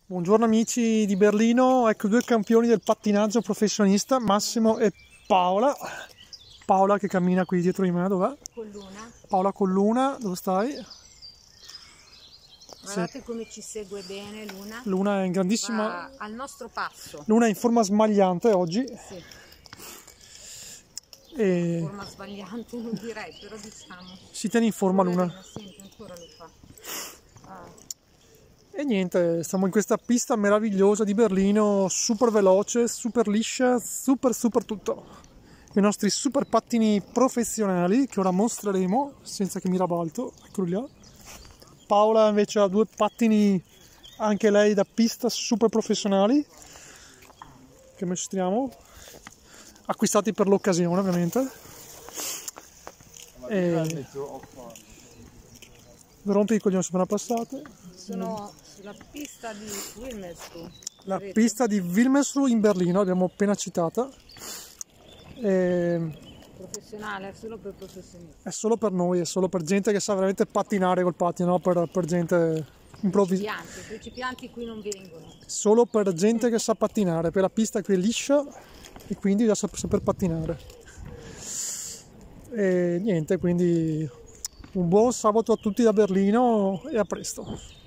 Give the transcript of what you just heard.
Buongiorno amici di Berlino, ecco due campioni del pattinaggio professionista, Massimo e Paola. Paola che cammina qui dietro di me, dov'è? Con Luna. Paola con Luna, dove stai? Guardate sì, come ci segue bene Luna. Luna è in grandissima... Va al nostro passo. Luna è in forma smagliante oggi. Sì. E... forma sbagliante non direi, però diciamo. Si tiene in forma Luna. Senti, ancora lo fa. E niente, stiamo in questa pista meravigliosa di Berlino, super veloce, super liscia, super tutto. I nostri super pattini professionali che ora mostreremo senza che mi rabalto, eccoli là. Paola invece ha due pattini, anche lei da pista, super professionali, che mostriamo, acquistati per l'occasione ovviamente. E... rompi i coglioni sono passate. Sono sulla pista di Wilmersdorf. La pista di Wilmersdorf in Berlino, l'abbiamo appena citata. Professionale, è solo per professionisti. È solo per noi, è solo per gente che sa veramente pattinare col pattino, no? Per gente improvvisata. Principianti qui non vengono. Solo per gente che sa pattinare, per la pista qui è liscia e quindi da saper pattinare. E niente, quindi un buon sabato a tutti da Berlino e a presto.